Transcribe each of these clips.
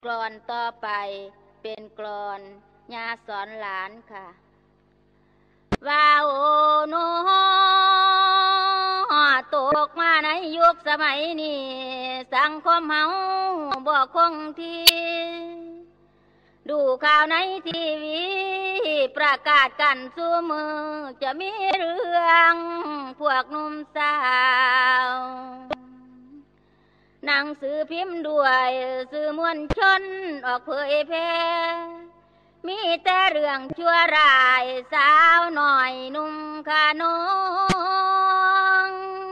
ลอนต่อไปเป็นกลอนญาสอนหลานค่ะว่าโอโนตกมาในยุคสมัยนี้สังคมเฮาบ่คงที่ดูข่าวในทีวีประกาศกันสู้มือจะมีเรื่องพวกหนุ่มสาวหนังสือพิมพ์ด้วยสื่อมวลชนออกเผยแพร่มีแต่เรื่องชั่วร้ายสาวหน่อยนุ่มขานอง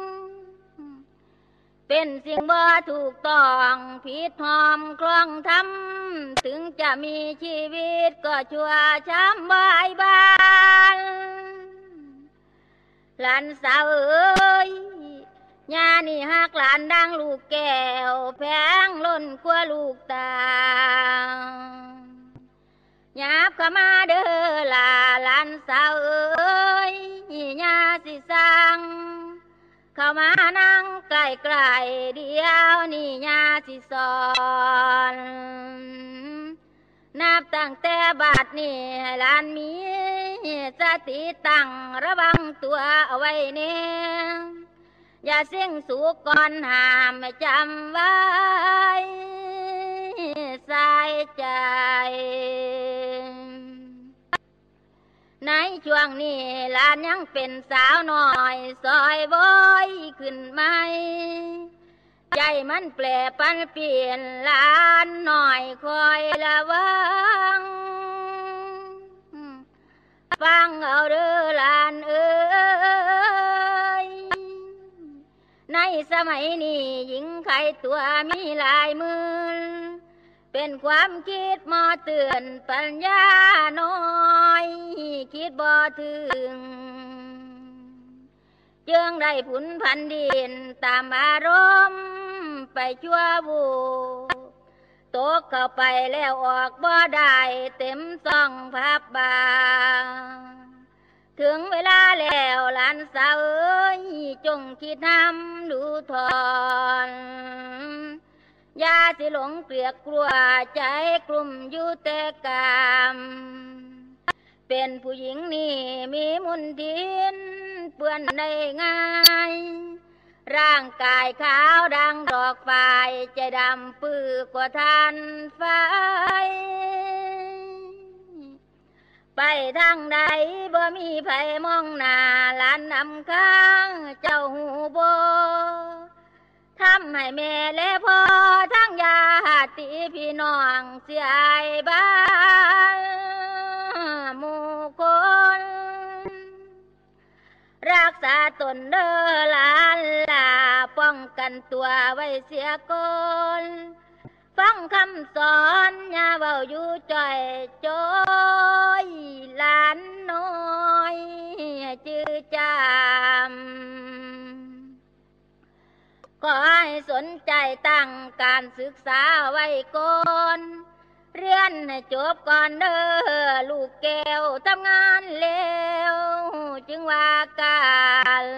เป็นสิ่งบ่ถูกต้องผิดหอมคล้องทำถึงจะมีชีวิตก็ชั่วช้ำบายบานหลานสาวเอ้ยย่านี่หักหลานดังลูกแก้วแพงล้นกว่าลูกตาหยาบเข้ามาเด้อล่ะหลานสาวเอ้ยย่าสิสั่งเข้ามานั่งใกล้ๆเดียวนี่ย่าสิสอนนับตั้งแต่บัดนี้ให้หลานมีสติตั้งระวังตัวเอาไว้เนี่ยอย่าเสี่ยงสูกก่อนห้ามไม่จำไว้ใส่ใจในช่วงนี้หลานยังเป็นสาวน้อยซอยบอยขึ้นไหมใจมันแปรปันเปลี่ยนหลานน้อยคอยระวังฟังเอาเด้อหลานเอ้ยในสมัยนี้หญิงไข่ตัวมีหลายมือเป็นความคิดมอเตือนปัญญาน้อยคิดบ่ถึงจึงได้ผุนพันดินตามอารมณ์ไปชั่ววูตกเข้าไปแล้วออกบ่ได้เต็มซ่องพับบาถึงเวลาแล้วหลานสาวเอ้ยจงคิดทำดูทอนอย่าสิหลงเกลียดกลัวใจกลุ่มอยู่แต่กามเป็นผู้หญิงนี่มีมนทินเปื้อนได้ง่ายร่างกายขาวดังดอกไฟใจดำปื้อกว่าทานไฟไปทางใดบ่มีไผมองหน้าหลานนำข้างเจ้าหูบ่ทำให้แม่และพ่อทั้งญาติพี่น้องเสียบ้านหมู่คนรักษาตนเด้อหลานล่ะป้องกันตัวไว้เสียก่อนฟังคำสอนอย่าเว้าอยู่จ่อยจอยหลานน้อยจื้อจำขอให้สนใจตั้งการศึกษาไว้ก่อนเรียนให้จบก่อนเด้อลูกแก้วทำงานแล้วจึงว่าการ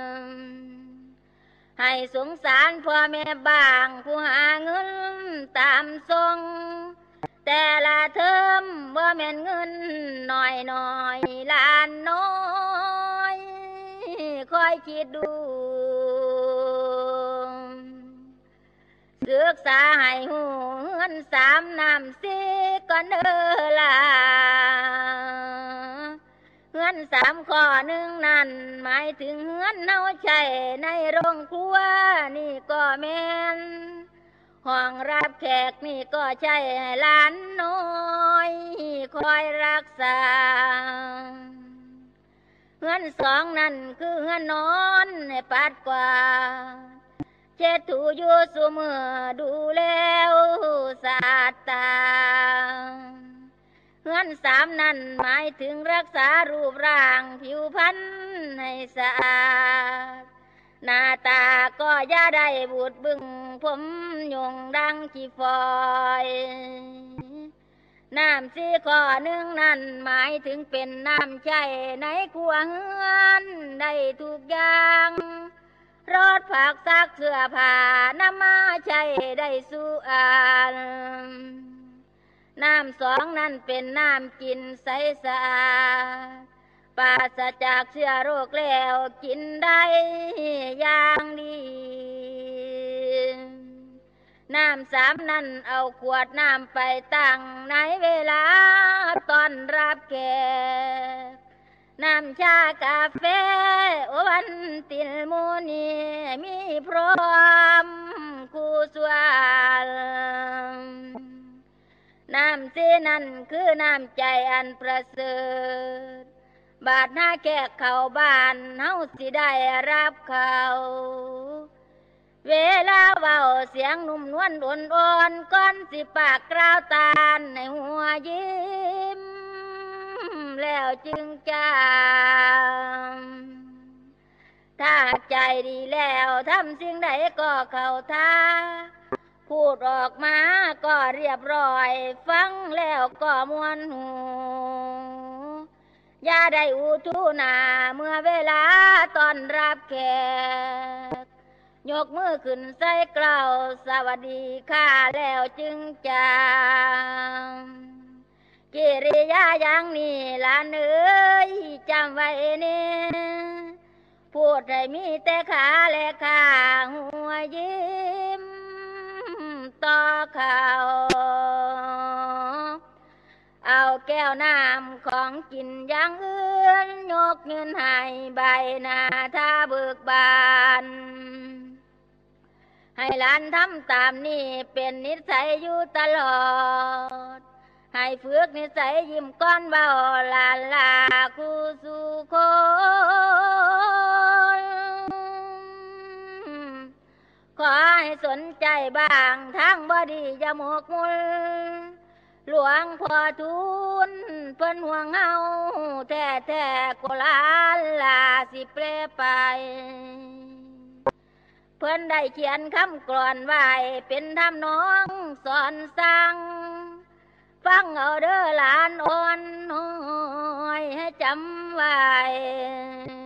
ให้สงสารพ่อแม่บ้างผู้หาเงินตามทรงแต่ละเทอมว่าแม่นเงินน้อยน้อยล้านน้อยคอยคิดดูศึกษาให้หูเงิน3 น้ำ4ก่อนเด้อล่ะเงิน3 ข้อ1นั่นหมายถึงเงินเฮาใช้ในโรงครัวนี่ก็แม่นห้องรับแขกนี่ก็ใช้ให้หลานน้อยคอยรักษาเงิน2นั่นคือเงินนอนให้ปัดกว่าเช็ดถูอยู่ซุมือดูแล้วสะอาดตาเงิน3นั่นหมายถึงรักษารูปร่างผิวพรรณให้สะอาดหน้าตาก็อย่าได้บูดบึ้งผมยงดังขี้ฝอยน้ำ4 ข้อ1นั่นหมายถึงเป็นน้ำใช้ในครัวเรือนได้ทุกอย่างรถผักซักเสื้อผ้านำมาใช้ได้สุอันำสองนั้นเป็นน้ำกินใสสะอาดปราศจากเชื้อโรคแล้วกินได้อย่างดีน้ำสามนั้นเอาขวดน้ำไปตั้งในเวลาตอนรับแขกน้ำชากาแฟวันติลมูนีมีพร้อมคู่สวรน้ำสีนั้นคือน้ำใจอันประเสริฐบาดหน้าแขกเข้าบ้านเฮาสิได้รับเขาเวลาเว้าเสียงนุ่มนวลอ่อนๆก่อนสิปากกล่าวตาลในหัวยิ้มแล้วจึงจำถ้าใจดีแล้วทำสิ่งใดก็เข้าท่าพูดออกมาก็เรียบร้อยฟังแล้วก็มวนหูอย่าได้อุทุนาเมื่อเวลาตอนรับแขกยกมือขึ้นใส่เกล่าวสวัสดีค่ะแล้วจึงจำกิริยาอย่างนี้หลานเอ้ยจำไว้เนี่ยพูดให้มีแต่ขาและข้างหัวยิ้มต่อเขาเอาแก้วน้ำของกินอย่างอื่นยกเงินให้ใบหน้าท่าเบิกบานให้หลานทำตามนี่เป็นนิสัยอยู่ตลอดให้ฝึกนิสัยยิ้มก้อนเบาลาลาคู่สู่คนขอให้สนใจบ้างทางบดีอย่าหมกมุ่นหลวงพ่อทุนเพิ่นห่วงเฮาแท้ๆก็ลาลาสิเปรไปเพิ่นได้เขียนคำกลอนไว้เป็นทำนองสอนสั่งฟังเอาเด้อหลานอ่อนน้อยให้จำไว้